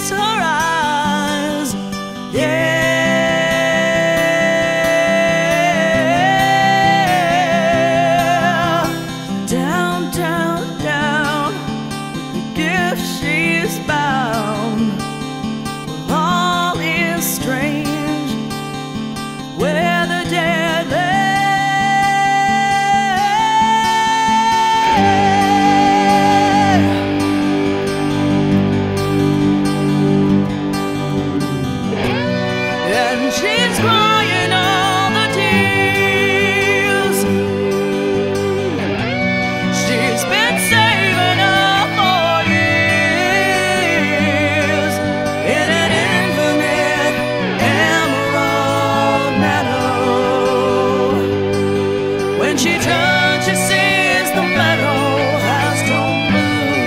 close her eyes. Yeah. Down, down, down, with the gift she's bound. All is strange where the dead lay. And she's crying all the tears she's been saving up for years in an infinite emerald meadow. When she turns, she sees the meadow has turned blue.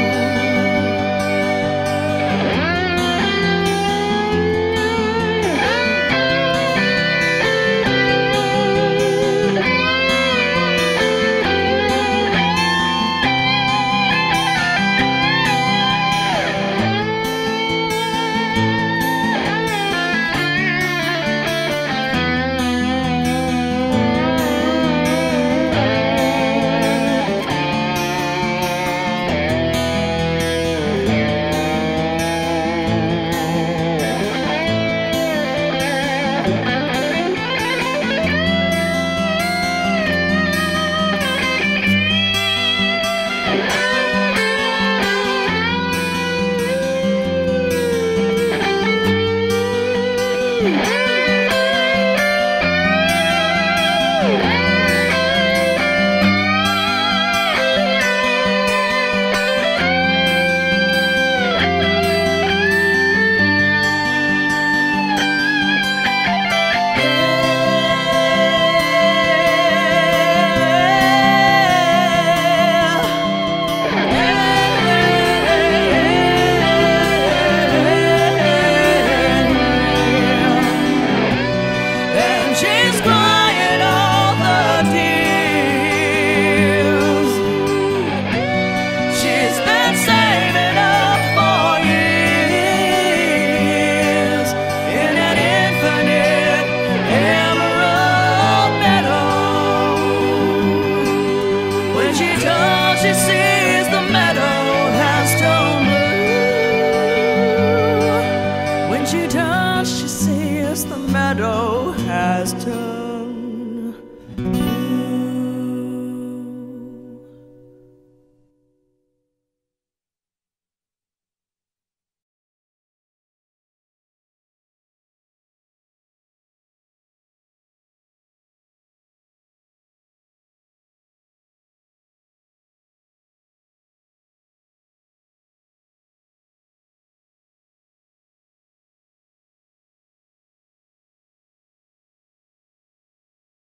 And she's crying all the tears she's been saving up for years in an infinite emerald meadow. When she turns, she sees the meadow has turned blue. When she turns, she sees the meadow has turned blue.